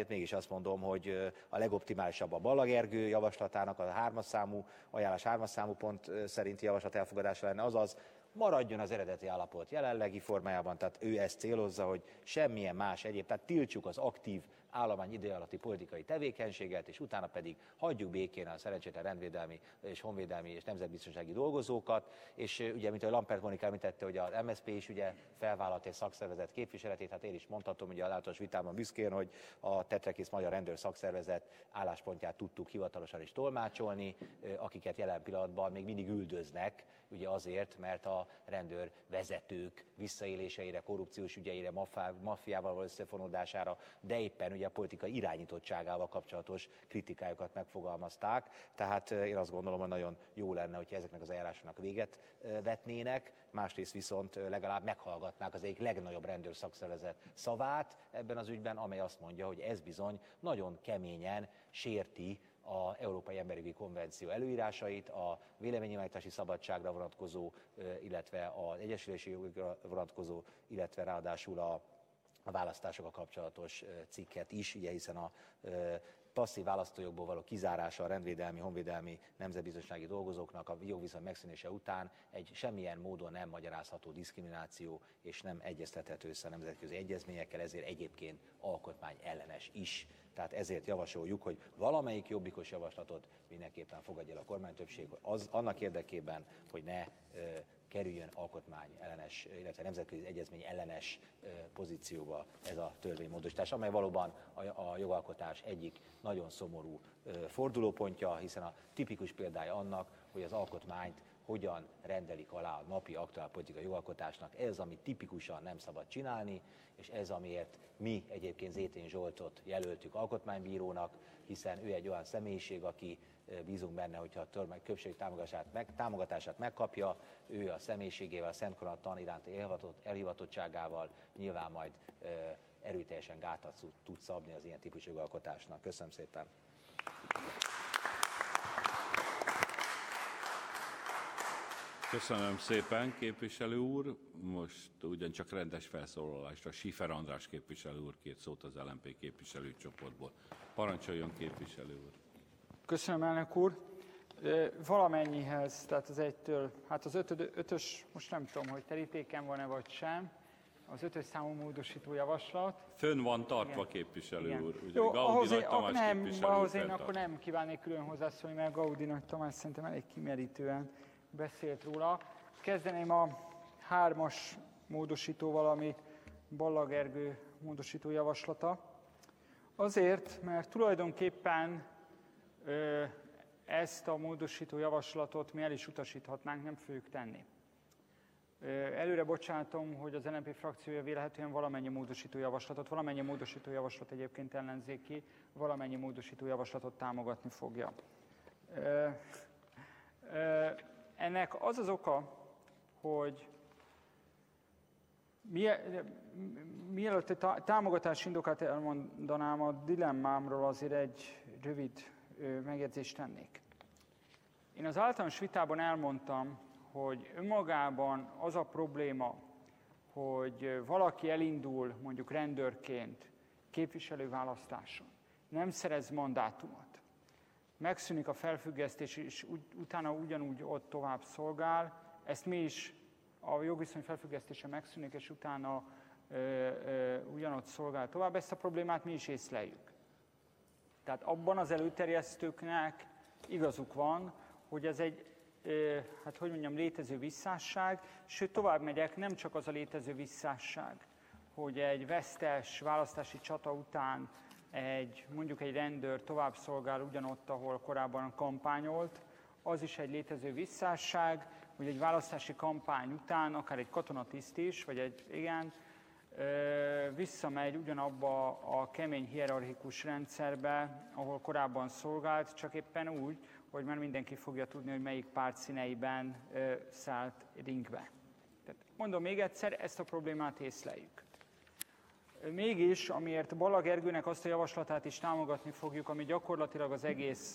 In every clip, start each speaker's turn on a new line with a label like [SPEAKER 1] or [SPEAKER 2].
[SPEAKER 1] történetét, mégis azt mondom, hogy a legoptimálisabb a Balla Gergő javaslatának a 3-as számú ajánlás 3-as számú pont szerinti javaslat elfogadása lenne, azaz maradjon az eredeti állapot jelenlegi formájában, tehát ő ezt célozza, hogy semmilyen más egyéb, tehát tiltsuk az aktív állomány ideje alatti politikai tevékenységet, és utána pedig hagyjuk békén a szerencsétlen rendvédelmi és honvédelmi és nemzetbiztonsági dolgozókat, és ugye, mint ahogy Lampert Monika említette, hogy az MSZP is ugye felvállalt egy szakszervezet képviseletét, hát én is mondhatom ugye az általános vitában büszkén, hogy a Tetrekész Magyar Rendőr Szakszervezet álláspontját tudtuk hivatalosan is tolmácsolni, akiket jelen pillanatban még mindig üldöznek, ugye azért, mert a rendőr vezetők visszaéléseire, korrupciós ügyeire, maffiával való összefonódására, de éppen ugye a politikai irányítottságával kapcsolatos kritikájukat megfogalmazták. Tehát én azt gondolom, hogy nagyon jó lenne, hogyha ezeknek az eljárásoknak véget vetnének, másrészt viszont legalább meghallgatnák az egyik legnagyobb rendőrszakszervezet szavát ebben az ügyben, amely azt mondja, hogy ez bizony nagyon keményen sérti az Európai Emberi Jogi Konvenció előírásait, a véleménynyilvánítási szabadságra vonatkozó, illetve az egyesülési jogra vonatkozó, illetve ráadásul a választásokkal kapcsolatos cikket is, ugye, hiszen a passzív választójogból való kizárása a rendvédelmi, honvédelmi, nemzetbiztonsági dolgozóknak a jogviszony megszűnése után egy semmilyen módon nem magyarázható diszkrimináció, és nem egyeztethető össze a nemzetközi egyezményekkel, ezért egyébként alkotmányellenes is. Tehát ezért javasoljuk, hogy valamelyik jobbikos javaslatot mindenképpen fogadja el a kormánytöbbség, annak érdekében, hogy ne kerüljön alkotmányellenes, illetve nemzetközi egyezmény ellenes pozícióba ez a törvénymódosítás, amely valóban a jogalkotás egyik nagyon szomorú fordulópontja, hiszen a tipikus példája annak, hogy az alkotmányt hogyan rendelik alá a napi aktuál politikai jogalkotásnak. Ez, amit tipikusan nem szabad csinálni, és ez, amiért mi egyébként Zétényi Zsoltot jelöltük alkotmánybírónak, hiszen ő egy olyan személyiség, aki bízunk benne, hogyha a többség támogatását megkapja, ő a személyiségével, a Szent Korona iránti elhivatottságával nyilván majd erőteljesen gátat tud szabni az ilyen típusú jogalkotásnak. Köszönöm szépen!
[SPEAKER 2] Köszönöm szépen, képviselő úr. Most ugyancsak rendes felszólalásra Schiffer András képviselő úr kért szót az LMP képviselőcsoportból. Parancsoljon, képviselő úr!
[SPEAKER 3] Köszönöm, elnök úr. Valamennyihez, tehát az 1-től, hát az 5-ös, most nem tudom, hogy terítéken van-e vagy sem, az 5-ös számú módosító javaslat.
[SPEAKER 2] Fönn van tartva, képviselő úr. Ugye,
[SPEAKER 3] Jó,
[SPEAKER 2] Gaudi Nagy Tamás
[SPEAKER 3] ahhoz én akkor nem kívánnék külön hozzászólni, mert Gaudi Nagy Tamás szerintem elég kimerítően beszélt róla. Kezdeném a 3-as módosítóval, ami Balla Gergő módosító javaslata. Azért, mert tulajdonképpen ezt a módosító javaslatot mi el is utasíthatnánk, nem fogjuk tenni. Előre bocsátom, hogy az LMP frakciója vélhetően valamennyi módosító javaslat egyébként ellenzéki, valamennyi módosító javaslatot támogatni fogja. Ennek az az oka, hogy mielőtt a támogatás indokát elmondanám, a dilemmámról azért egy rövid megjegyzést tennék. Én az általános vitában elmondtam, hogy önmagában az a probléma, hogy valaki elindul mondjuk rendőrként képviselőválasztáson, nem szerez mandátumot, megszűnik a felfüggesztés, és utána ugyanúgy ott tovább szolgál, ezt mi is, a jogviszony felfüggesztése megszűnik, és utána ugyanott szolgál tovább, ezt a problémát mi is észleljük. Tehát abban az előterjesztőknek igazuk van, hogy ez egy, hát hogy mondjam, létező visszásság, sőt tovább megyek, nem csak az a létező visszásság, hogy egy vesztes választási csata után mondjuk egy rendőr tovább szolgál ugyanott, ahol korábban kampányolt, az is egy létező visszásság, hogy egy választási kampány után, akár egy katonatiszt is, vagy visszamegy ugyanabba a kemény hierarchikus rendszerbe, ahol korábban szolgált, csak éppen úgy, hogy már mindenki fogja tudni, hogy melyik párt színeiben szállt ringbe. Tehát mondom még egyszer, ezt a problémát észleljük. Mégis, amiért Balla Gergőnek azt a javaslatát is támogatni fogjuk, ami gyakorlatilag az egész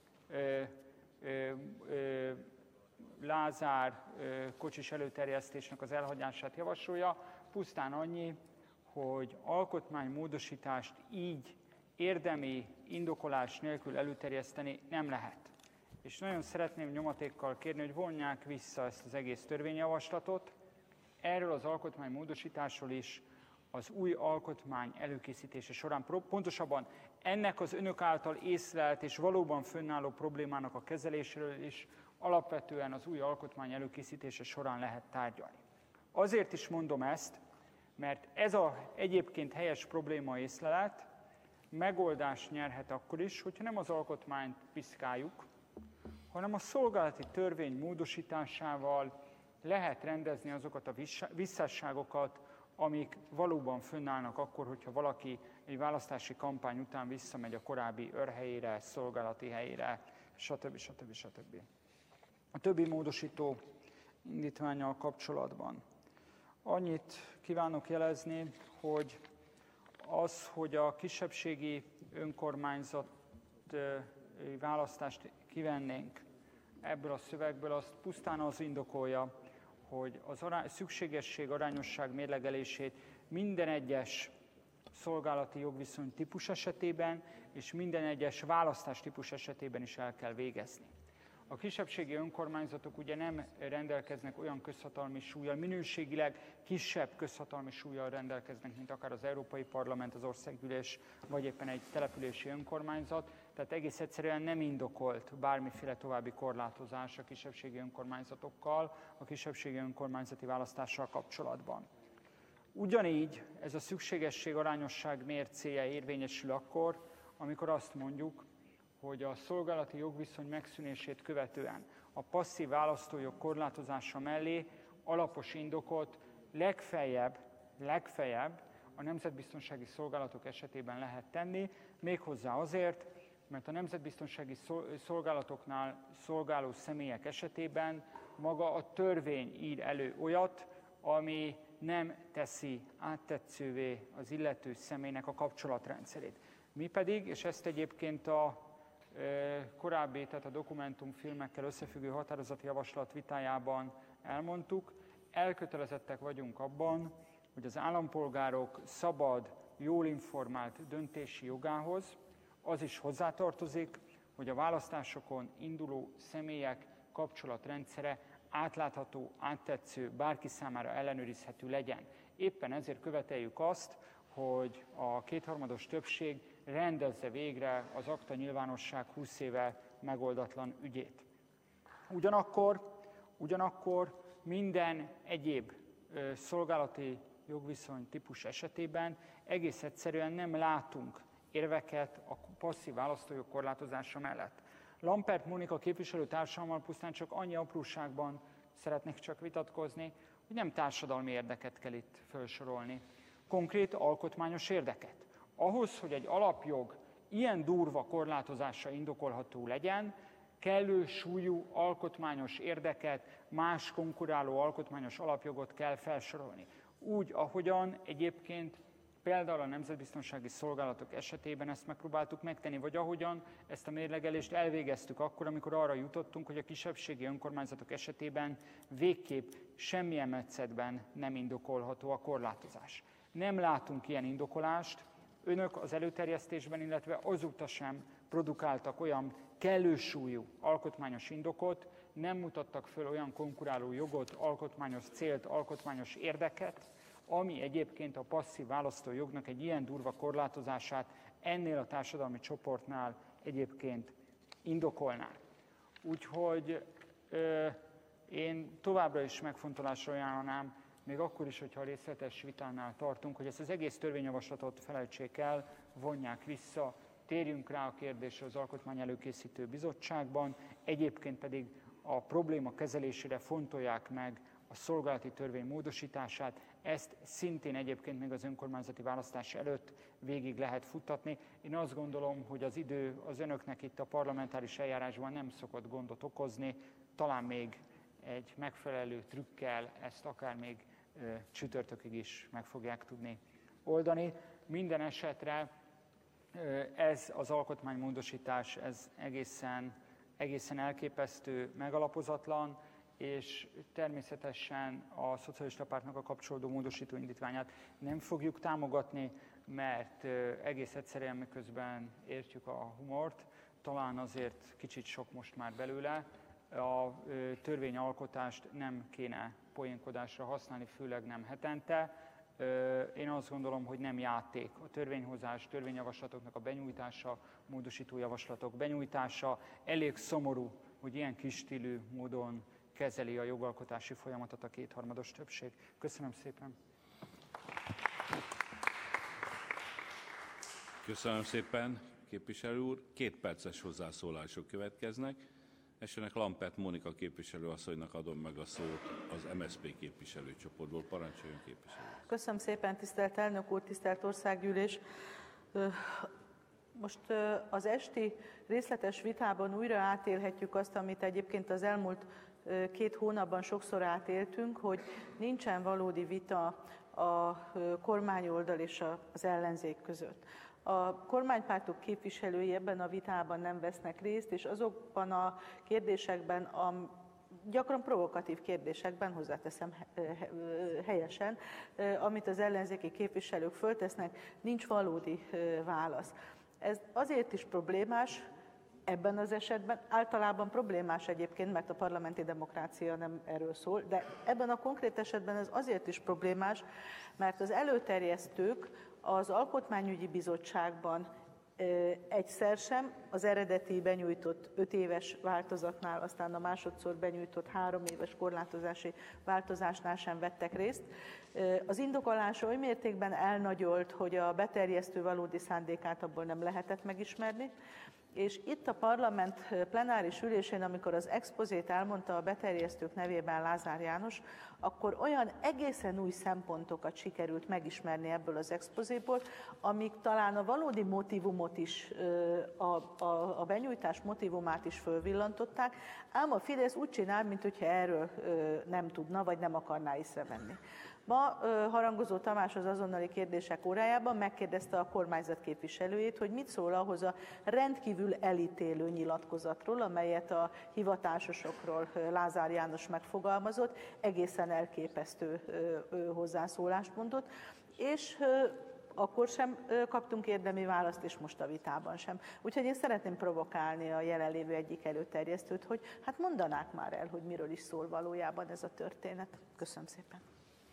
[SPEAKER 3] Lázár kocsis előterjesztésnek az elhagyását javasolja, pusztán annyi, hogy alkotmánymódosítást így érdemi indokolás nélkül előterjeszteni nem lehet. És nagyon szeretném nyomatékkal kérni, hogy vonják vissza ezt az egész törvényjavaslatot. Erről az alkotmánymódosításról is az új alkotmány előkészítése során, pontosabban ennek az önök által észlelt és valóban fönnálló problémának a kezeléséről is alapvetően az új alkotmány előkészítése során lehet tárgyalni. Azért is mondom ezt, mert ez az egyébként helyes probléma észlelet megoldást nyerhet akkor is, hogyha nem az alkotmányt piszkáljuk, hanem a szolgálati törvény módosításával lehet rendezni azokat a visszásságokat, amik valóban fönnállnak akkor, hogyha valaki egy választási kampány után visszamegy a korábbi őrhelyére, szolgálati helyére, stb. A többi módosító indítvánnyal kapcsolatban annyit kívánok jelezni, hogy az, hogy a kisebbségi önkormányzat választást kivennénk ebből a szövegből, azt pusztán az indokolja, hogy az szükségesség, arányosság mérlegelését minden egyes szolgálati jogviszony típus esetében és minden egyes választás típus esetében is el kell végezni. A kisebbségi önkormányzatok ugye nem rendelkeznek olyan közhatalmi súllyal, minőségileg kisebb közhatalmi súllyal rendelkeznek, mint akár az Európai Parlament, az Országgyűlés, vagy éppen egy települési önkormányzat, tehát egész egyszerűen nem indokolt bármiféle további korlátozás a kisebbségi önkormányzatokkal, a kisebbségi önkormányzati választással kapcsolatban. Ugyanígy ez a szükségesség arányosság mércéje érvényesül akkor, amikor azt mondjuk, hogy a szolgálati jogviszony megszűnését követően a passzív választójog korlátozása mellé alapos indokot legfeljebb a nemzetbiztonsági szolgálatok esetében lehet tenni, méghozzá azért, mert a nemzetbiztonsági szolgálatoknál szolgáló személyek esetében maga a törvény ír elő olyat, ami nem teszi áttetszővé az illető személynek a kapcsolatrendszerét. Mi pedig, és ezt egyébként a korábbi, tehát a dokumentumfilmekkel összefüggő határozati javaslat vitájában elmondtuk, elkötelezettek vagyunk abban, hogy az állampolgárok szabad, jól informált döntési jogához az is hozzátartozik, hogy a választásokon induló személyek kapcsolatrendszere átlátható, áttetsző, bárki számára ellenőrizhető legyen. Éppen ezért követeljük azt, hogy a kétharmados többség rendezze végre az akta nyilvánosság 20 éve megoldatlan ügyét. Ugyanakkor minden egyéb szolgálati jogviszony típus esetében egész egyszerűen nem látunk érveket a passzív választójog korlátozása mellett. Lampert Mónika képviselőtársammal pusztán csak annyi apróságban szeretnék csak vitatkozni, hogy nem társadalmi érdeket kell itt felsorolni, konkrét alkotmányos érdeket. Ahhoz, hogy egy alapjog ilyen durva korlátozása indokolható legyen, kellő súlyú alkotmányos érdeket, más konkuráló alkotmányos alapjogot kell felsorolni. Úgy, ahogyan egyébként például a nemzetbiztonsági szolgálatok esetében ezt megpróbáltuk megtenni, vagy ahogyan ezt a mérlegelést elvégeztük akkor, amikor arra jutottunk, hogy a kisebbségi önkormányzatok esetében végképp semmilyen metszetben nem indokolható a korlátozás. Nem látunk ilyen indokolást, önök az előterjesztésben, illetve azóta sem produkáltak olyan kellő súlyú alkotmányos indokot, nem mutattak föl olyan konkuráló jogot, alkotmányos célt, alkotmányos érdeket, ami egyébként a passzív választójognak egy ilyen durva korlátozását ennél a társadalmi csoportnál egyébként indokolná. Úgyhogy én továbbra is megfontolásra ajánlanám, még akkor is, hogyha a részletes vitánál tartunk, hogy ezt az egész törvényjavaslatot felejtsék el, vonják vissza, térjünk rá a kérdésre az Alkotmány Előkészítő Bizottságban, egyébként pedig a probléma kezelésére fontolják meg a szolgálati törvény módosítását, ezt szintén egyébként még az önkormányzati választás előtt végig lehet futtatni. Én azt gondolom, hogy az idő az önöknek itt a parlamentáris eljárásban nem szokott gondot okozni, talán még egy megfelelő trükkel ezt akár még csütörtökig is meg fogják tudni oldani. Minden esetre ez az alkotmánymódosítás, ez egészen elképesztő, megalapozatlan, és természetesen a Szocialista Pártnak a kapcsolódó módosító indítványát nem fogjuk támogatni, mert egész egyszerűen miközben értjük a humort, talán azért kicsit sok most már belőle, a törvényalkotást nem kéne poénkodásra használni, főleg nem hetente. Én azt gondolom, hogy nem játék a törvényhozás, törvényjavaslatoknak a benyújtása, módosító javaslatok benyújtása. Elég szomorú, hogy ilyen kisstílű módon kezeli a jogalkotási folyamatot a kétharmados többség. Köszönöm szépen!
[SPEAKER 2] Köszönöm szépen, képviselő úr. 2 perces hozzászólások következnek. Elsőnek Lampert Mónika képviselőasszonynak adom meg a szót az MSZP képviselőcsoportból. Parancsoljon, képviselő.
[SPEAKER 4] Köszönöm szépen, tisztelt elnök úr, tisztelt országgyűlés. Most az esti részletes vitában újra átélhetjük azt, amit egyébként az elmúlt 2 hónapban sokszor átéltünk, hogy nincsen valódi vita a kormányoldal és az ellenzék között. A kormánypártok képviselői ebben a vitában nem vesznek részt, és azokban a kérdésekben, a gyakran provokatív kérdésekben, hozzáteszem helyesen, amit az ellenzéki képviselők föltesznek, nincs valódi válasz. Ez azért is problémás, ebben az esetben általában problémás egyébként, mert a parlamenti demokrácia nem erről szól, de ebben a konkrét esetben ez azért is problémás, mert az előterjesztők az Alkotmányügyi Bizottságban egyszer sem, az eredeti benyújtott 5 éves változatnál, aztán a másodszor benyújtott 3 éves korlátozási változásnál sem vettek részt. Az indokolás oly mértékben elnagyolt, hogy a beterjesztő valódi szándékát abból nem lehetett megismerni, és itt a parlament plenáris ülésén, amikor az expozét elmondta a beterjesztők nevében Lázár János, akkor olyan egészen új szempontokat sikerült megismerni ebből az expozéból, amik talán a valódi motívumot is, a benyújtás motívumát is fölvillantották, ám a Fidesz úgy csinál, mintha erről nem tudna, vagy nem akarná észrevenni. Ma Harangozó Tamás az azonnali kérdések órájában megkérdezte a kormányzat képviselőjét, hogy mit szól ahhoz a rendkívül elítélő nyilatkozatról, amelyet a hivatásosokról Lázár János megfogalmazott, egészen elképesztő hozzászólást mondott, és akkor sem kaptunk érdemi választ, és most a vitában sem. Úgyhogy én szeretném provokálni a jelenlévő egyik előterjesztőt, hogy hát mondanák már el, hogy miről is szól valójában ez a történet. Köszönöm szépen.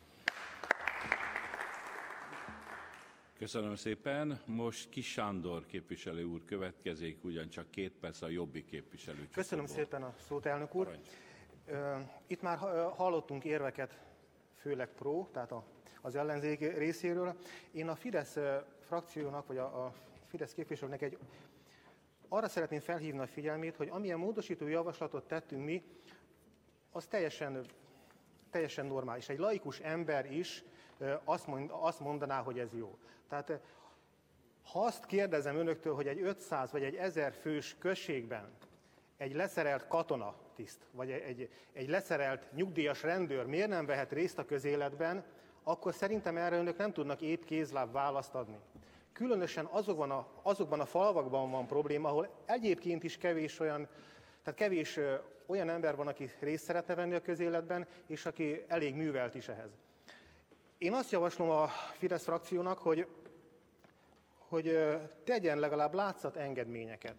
[SPEAKER 2] Köszönöm szépen. Most Kis Sándor képviselő úr következik, ugyancsak 2 perc a Jobbik képviselőcsoportból.
[SPEAKER 5] Köszönöm szépen a szót, elnök úr. Itt már hallottunk érveket, főleg tehát az ellenzék részéről. Én a Fidesz frakciónak, vagy a Fidesz képviselőnek arra szeretném felhívni a figyelmét, hogy amilyen módosító javaslatot tettünk mi, az teljesen normális. Egy laikus ember is azt mondaná, hogy ez jó. Tehát ha azt kérdezem önöktől, hogy egy 500 vagy egy 1000 fős községben egy leszerelt katonatiszt, vagy egy leszerelt nyugdíjas rendőr miért nem vehet részt a közéletben, akkor szerintem erre önök nem tudnak épp kézláb választ adni. Különösen azokban a falvakban van probléma, ahol egyébként is kevés olyan ember van, aki részt szeretne venni a közéletben, és aki elég művelt is ehhez. Én azt javaslom a Fidesz frakciónak, hogy tegyen legalább látszatengedményeket.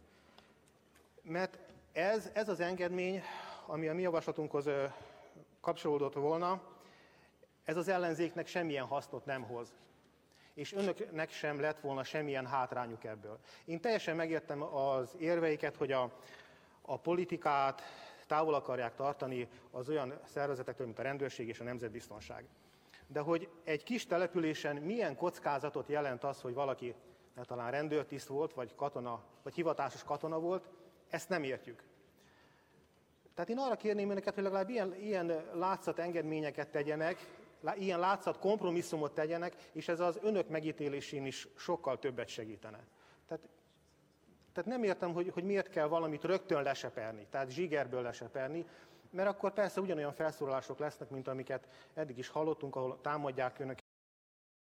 [SPEAKER 5] Mert ez az engedmény, ami a mi javaslatunkhoz kapcsolódott volna, ez az ellenzéknek semmilyen hasznot nem hoz. És önöknek sem lett volna semmilyen hátrányuk ebből. Én teljesen megértem az érveiket, hogy a politikát távol akarják tartani az olyan szervezetektől, mint a rendőrség és a nemzetbiztonság. De hogy egy kis településen milyen kockázatot jelent az, hogy valaki talán rendőrtiszt volt, vagy katona, vagy hivatásos katona volt, ezt nem értjük. Tehát én arra kérném önöket, hogy legalább ilyen látszatengedményeket tegyenek, ilyen látszat kompromisszumot tegyenek, és ez az önök megítélésén is sokkal többet segítene. Tehát nem értem, hogy miért kell valamit rögtön leseperni, tehát zsigerből leseperni, mert akkor persze ugyanolyan felszólalások lesznek, mint amiket eddig is hallottunk, ahol támadják önöket